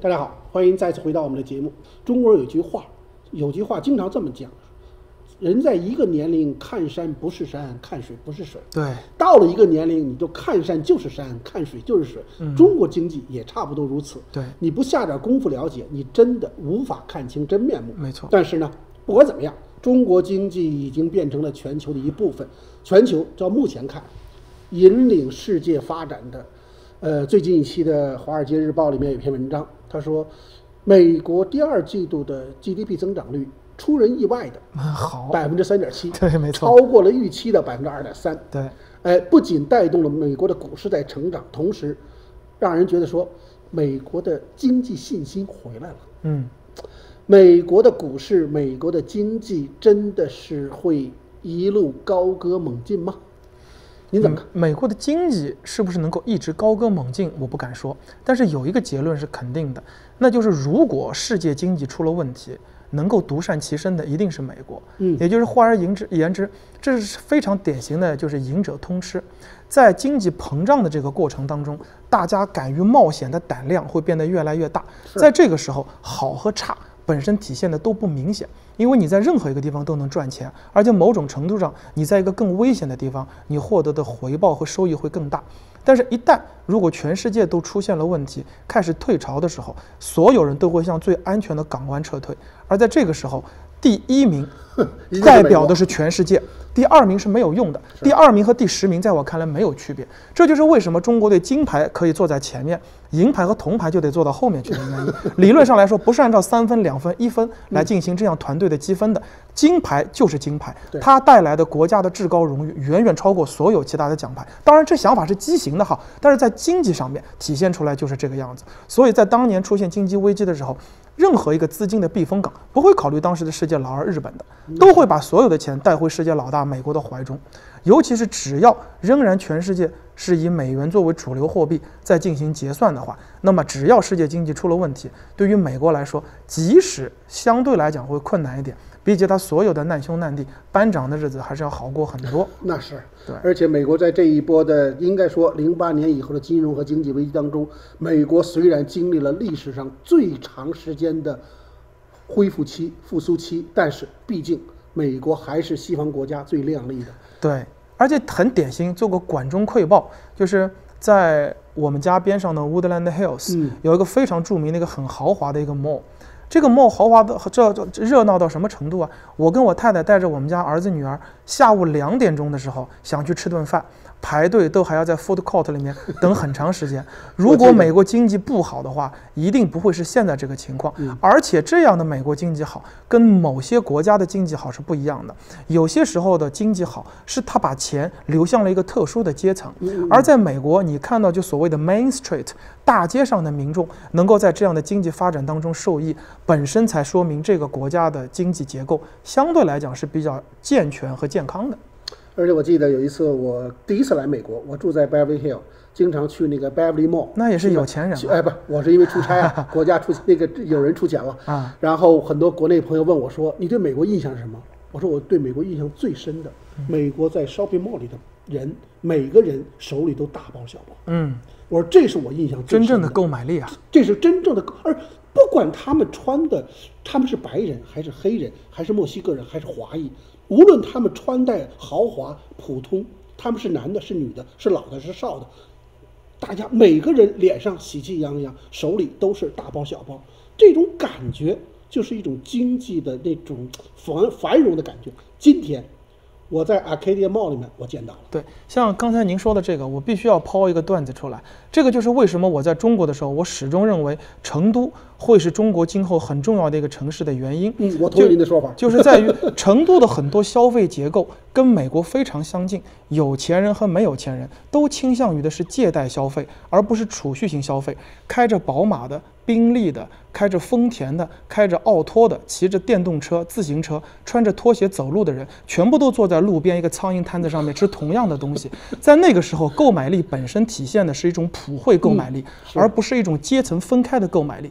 大家好，欢迎再次回到我们的节目。中国人有句话经常这么讲：人在一个年龄看山不是山，看水不是水。 对， 到了一个年龄，你就看山就是山，看水就是水。中国经济也差不多如此。 对， 你不下点功夫了解，你真的无法看清真面目。 没错。 但是呢，不管怎么样，中国经济已经变成了全球的一部分。全球照目前看，引领世界发展的，最近一期的《华尔街日报》里面有篇文章，他说，美国第二季度的 GDP 增长率出人意外的好 3.7%， 对，没错， 超过了预期的2.3%。 对， 不仅带动了美国的股市在成长，同时让人觉得说，美国的经济信心回来了。美国的股市，美国的经济真的是会一路高歌猛进吗？您怎么看？ 美国的经济是不是能够一直高歌猛进？我不敢说，但是有一个结论是肯定的，那就是如果世界经济出了问题，能够独善其身的一定是美国。也就是换而言之，这是非常典型的，就是赢者通吃。在经济膨胀的这个过程当中，大家敢于冒险的胆量会变得越来越大。在这个时候，好和差本身体现的都不明显，因为你在任何一个地方都能赚钱，而且某种程度上，你在一个更危险的地方，你获得的回报和收益会更大。但是，一旦如果全世界都出现了问题，开始退潮的时候，所有人都会向最安全的港湾撤退，而在这个时候，第一名代表的是全世界，第二名是没有用的，第二名和第10名在我看来没有区别。这就是为什么中国队金牌可以坐在前面，银牌和铜牌就得坐到后面去的原因。理论上来说，不是按照3分、2分、1分来进行这样团队的积分的，金牌就是金牌，它带来的国家的至高荣誉远远超过所有其他的奖牌。当然，这想法是畸形的哈，但是在经济上面体现出来就是这个样子。所以在当年出现经济危机的时候，任何一个资金的避风港不会考虑当时的世界老二日本的，都会把所有的钱带回世界老大美国的怀中。尤其是只要仍然全世界是以美元作为主流货币在进行结算的话，那么只要世界经济出了问题，对于美国来说，即使相对来讲会困难一点，比起他所有的难兄难弟班长的日子还是要好过很多。 那是， 对。 而且美国在这一波的应该说08年以后的金融和经济危机当中，美国虽然经历了历史上最长时间的恢复期、复苏期，但是毕竟美国还是西方国家最亮丽的。 对，而且很典型，做过管中窥豹，就是在我们家边上的 Woodland Hills，有一个非常著名的一个很豪华的一个 mall。这个 mall 豪华的这热闹到什么程度啊？我跟我太太带着我们家儿子女儿，下午2点钟的时候想去吃顿饭，排队都还要在 food court 里面等很长时间。如果美国经济不好的话，一定不会是现在这个情况。而且这样的美国经济好，跟某些国家的经济好是不一样的。有些时候的经济好，是他把钱流向了一个特殊的阶层。而在美国，你看到就所谓的 Main Street 大街上的民众能够在这样的经济发展当中受益，本身才说明这个国家的经济结构相对来讲是比较健全和健康的。 而且我记得有一次我第一次来美国，我住在 Beverly Hills， 经常去那个 Beverly Mall， 那也是有钱人不，我是因为出差啊，国家出那个有人出钱了啊。然后很多国内朋友问我说：“你对美国印象是什么？”我说：“我对美国印象最深的，美国在 shopping mall 里的人，每个人手里都大包小包。”我说这是我印象最深的， 真正的购买力啊， 这是真正的。而不管他们穿的，他们是白人还是黑人，还是墨西哥人还是华裔，无论他们穿戴豪华普通，他们是男的是女的，是老的是少的，大家每个人脸上喜气洋洋，手里都是大包小包，这种感觉就是一种经济的那种繁荣的感觉。今天我在 Arcadia Mall 里面我见到了。 对，像刚才您说的这个，我必须要抛一个段子出来。这个就是为什么我在中国的时候，我始终认为成都会是中国今后很重要的一个城市的原因。 我同意您的说法， 就是在于成都的很多消费结构跟美国非常相近，有钱人和没有钱人都倾向于的是借贷消费，而不是储蓄型消费。开着宝马的、宾利的，开着丰田的，开着奥拓的，骑着电动车、自行车，穿着拖鞋走路的人，全部都坐在路边一个苍蝇摊子上面吃同样的东西。在那个时候，购买力本身体现的是一种普惠购买力，而不是一种阶层分开的购买力。这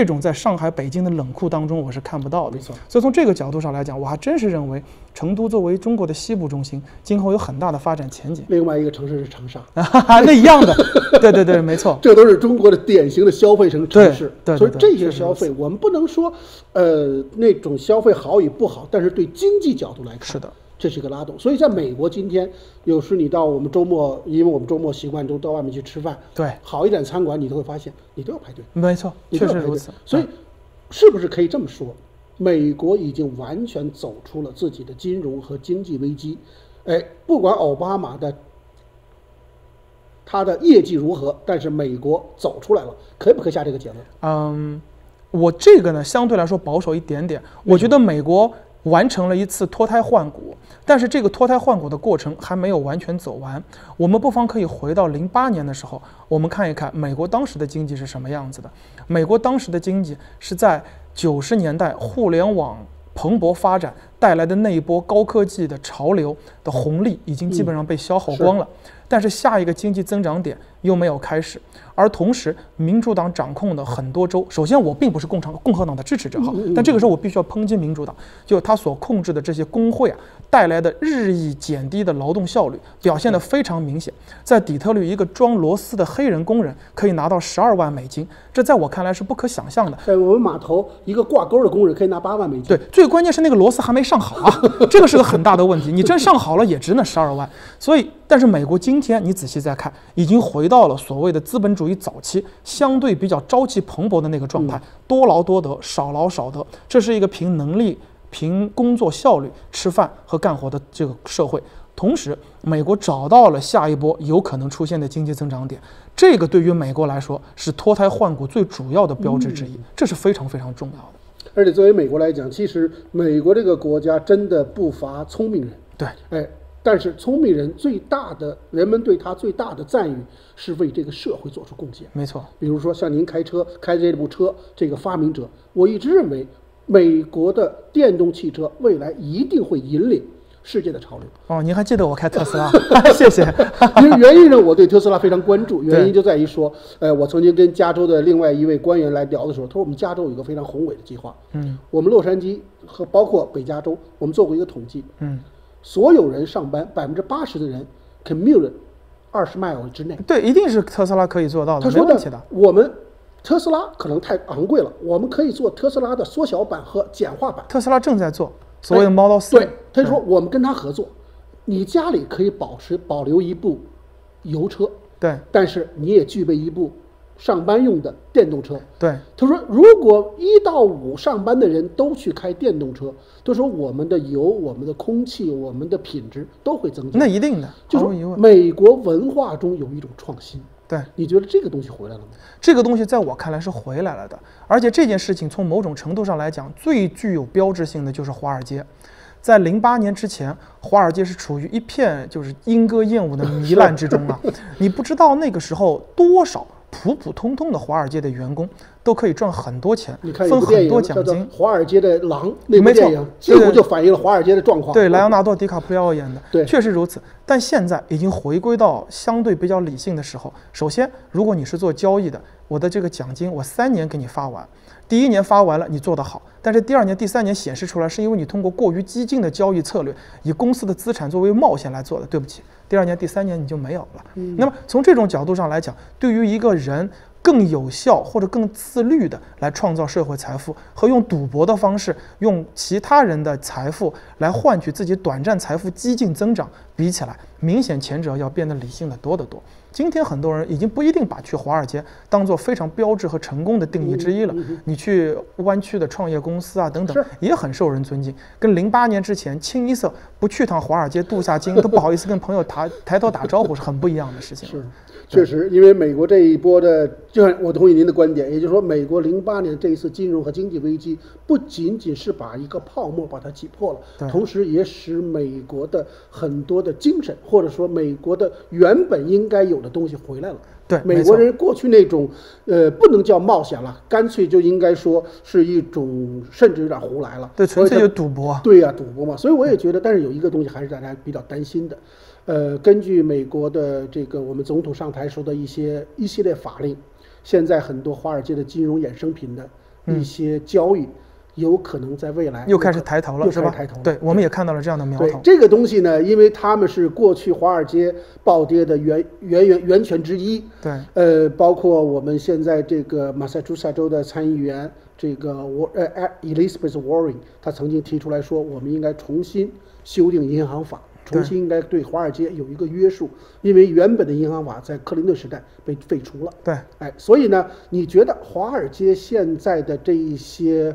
种在上海、北京的冷库当中我是看不到的。 没错。 所以从这个角度上来讲，我还真是认为成都作为中国的西部中心，今后有很大的发展前景。 另外一个城市是长沙， 那一样的，对对对，没错， 这都是中国的典型的消费城市。 对， 所以这些消费我们不能说，那种消费好与不好，但是对经济角度来看， 是的。 这是一个拉动，所以在美国今天，有时你到我们周末，因为我们周末习惯都到外面去吃饭， 对， 好一点餐馆你都会发现，你都要排队， 没错，确实如此。 所以，是不是可以这么说，美国已经完全走出了自己的金融和经济危机？不管奥巴马的他的业绩如何，但是美国走出来了，可不可以下这个结论？ 我这个呢相对来说保守一点点，我觉得美国完成了一次脱胎换骨，但是这个脱胎换骨的过程还没有完全走完。我们不妨可以回到08年的时候，我们看一看美国当时的经济是什么样子的。美国当时的经济是在90年代互联网蓬勃发展带来的那一波高科技的潮流的红利已经基本上被消耗光了，但是下一个经济增长点又没有开始。而同时，民主党掌控的很多州，首先我并不是共和党的支持者哈，但这个时候我必须要抨击民主党，就他所控制的这些工会啊带来的日益减低的劳动效率表现得非常明显。在底特律，一个装螺丝的黑人工人可以拿到12万美金，这在我看来是不可想象的。 在我们码头，一个挂钩的工人可以拿8万美金。 对，最关键是那个螺丝还没上好啊，这个是个很大的问题。你真上好了也值那12万。所以，但是美国今天你仔细再看，已经回到了所谓的资本主义早期相对比较朝气蓬勃的那个状态，多劳多得，少劳少得，这是一个凭能力、凭工作效率吃饭和干活的这个社会。同时，美国找到了下一波有可能出现的经济增长点，这个对于美国来说是脱胎换骨最主要的标志之一，这是非常非常重要的。 而且作为美国来讲，其实美国这个国家真的不乏聪明人。 对， 但是聪明人最大的，人们对他最大的赞誉是为这个社会做出贡献。 没错， 比如说像您开这部车这个发明者，我一直认为美国的电动汽车未来一定会引领世界的潮流。 哦，您还记得我开特斯拉？谢谢。 因为原因呢，我对特斯拉非常关注，原因就在于说，我曾经跟加州的另外一位官员来聊的时候，他说我们加州有一个非常宏伟的计划。我们洛杉矶和包括北加州，我们做过一个统计。所有人上班80%的人 commute 20 mile 之内。 对，一定是特斯拉可以做到的。 他说没问题的。 我们特斯拉可能太昂贵了，我们可以做特斯拉的缩小版和简化版。 特斯拉正在做所谓的 Model 3。 对，他说我们跟他合作，你家里可以保留一部油车， 对， 但是你也具备一部上班用的电动车。 对， 他说如果1到5上班的人都去开电动车，他说我们的油、我们的空气、我们的品质都会增加。 那一定的， 就说美国文化中有一种创新。 对， 你觉得这个东西回来了吗？ 这个东西在我看来是回来了的，而且这件事情从某种程度上来讲，最具有标志性的就是华尔街。在08年之前，华尔街是处于一片就是莺歌燕舞的糜烂之中啊！你不知道那个时候多少普普通通的华尔街的员工都可以赚很多钱，分很多奖金。 华尔街的狼那部电影几乎就反映了华尔街的状况。 对，莱昂纳多·迪卡普里奥演的， 对， 确实如此。但现在已经回归到相对比较理性的时候。首先，如果你是做交易的，我的这个奖金我3年给你发完。第1年发完了，你做得好，但是第2年、第3年显示出来，是因为你通过过于激进的交易策略，以公司的资产作为冒险来做的。对不起，第2年、第3年你就没有了。那么从这种角度上来讲，对于一个人更有效或者更自律的来创造社会财富，和用赌博的方式，用其他人的财富来换取自己短暂财富激进增长，比起来，明显前者要变得理性的多得多。今天很多人已经不一定把去华尔街当做非常标志和成功的定义之一了。你去湾区的创业公司啊等等，也很受人尊敬。跟08年之前清一色不去趟华尔街镀下金都不好意思跟朋友抬头打招呼是很不一样的事情。 是，确实，因为美国这一波的，就像我同意您的观点，也就是说，美国08年这一次金融和经济危机，不仅仅是把一个泡沫把它挤破了，同时也使美国的很多的精神，或者说美国的原本应该有的东西回来了。 对， 美国人过去那种不能叫冒险了，干脆就应该说是一种甚至有点胡来了。 对，纯粹就赌博。 对呀，赌博嘛。所以我也觉得，但是有一个东西还是大家比较担心的。根据美国的这个我们总统上台时候的一系列法令，现在很多华尔街的金融衍生品的一些交易，有可能在未来又开始抬头了，是吧？对，我们也看到了这样的苗头。 这个东西呢，因为他们是过去华尔街暴跌的源泉之一。 对， 包括我们现在这个马萨诸塞州的参议员这个Elizabeth Warren， 他曾经提出来说，我们应该重新修订银行法。重新应该对华尔街有一个约束，因为原本的银行法在克林顿时代被废除了。 对， 所以呢，你觉得华尔街现在的这一些，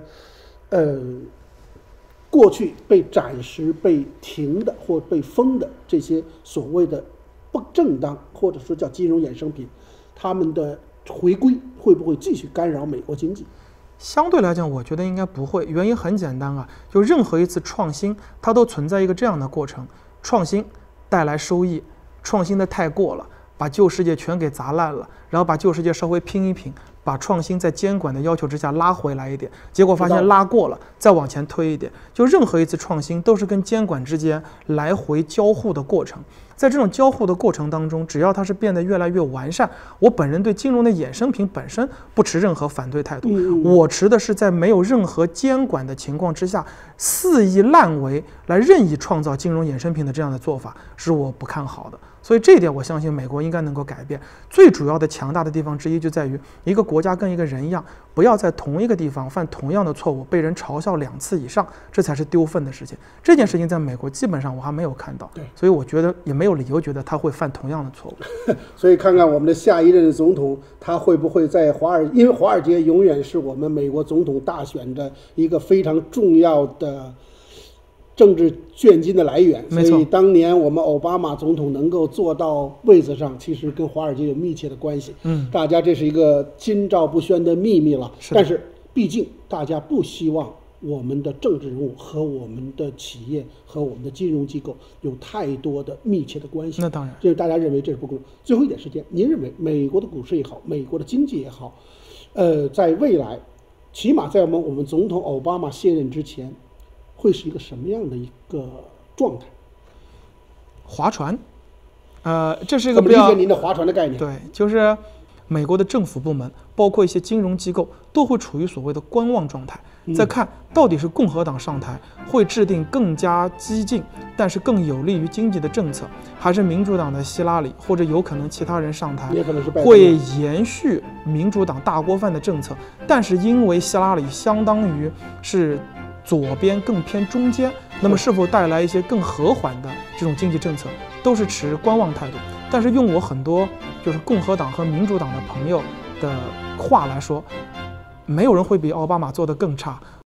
过去被暂时被停的或被封的这些所谓的不正当或者说叫金融衍生品，他们的回归会不会继续干扰美国经济？ 相对来讲，我觉得应该不会。原因很简单啊，就任何一次创新，它都存在一个这样的过程。创新带来收益，创新的太过了，把旧世界全给砸烂了，然后把旧世界稍微拼一拼，把创新在监管的要求之下拉回来一点，结果发现拉过了，再往前推一点。就任何一次创新都是跟监管之间来回交互的过程。在这种交互的过程当中，只要它是变得越来越完善，我本人对金融的衍生品本身不持任何反对态度，我持的是在没有任何监管的情况之下，肆意滥为来任意创造金融衍生品的这样的做法，是我不看好的。所以这一点我相信美国应该能够改变。最主要的强大的地方之一就在于一个国家跟一个人一样，不要在同一个地方犯同样的错误，被人嘲笑2次以上，这才是丢份的事情。这件事情在美国基本上我还没有看到，所以我觉得也没有理由觉得他会犯同样的错误。 所以看看我们的下一任总统，他会不会在因为华尔街永远是我们美国总统大选的一个非常重要的政治卷金的来源，所以当年我们奥巴马总统能够坐到位子上，其实跟华尔街有密切的关系。大家这是一个心照不宣的秘密了。但是毕竟大家不希望我们的政治人物和我们的企业和我们的金融机构有太多的密切的关系。 那当然， 就是大家认为这是不公平。最后一点时间，您认为美国的股市也好，美国的经济也好，在未来，起码在我们总统奥巴马卸任之前，会是一个什么样的一个状态？ 划船，这是一个怎么理解您的划船的概念？ 对，就是美国的政府部门，包括一些金融机构，都会处于所谓的观望状态，在看到底是共和党上台会制定更加激进，但是更有利于经济的政策，还是民主党的希拉里或者有可能其他人上台会延续民主党大锅饭的政策，但是因为希拉里相当于是左边更偏中间，那么是否带来一些更和缓的这种经济政策，都是持观望态度。但是用我很多就是共和党和民主党的朋友的话来说，没有人会比奥巴马做得更差。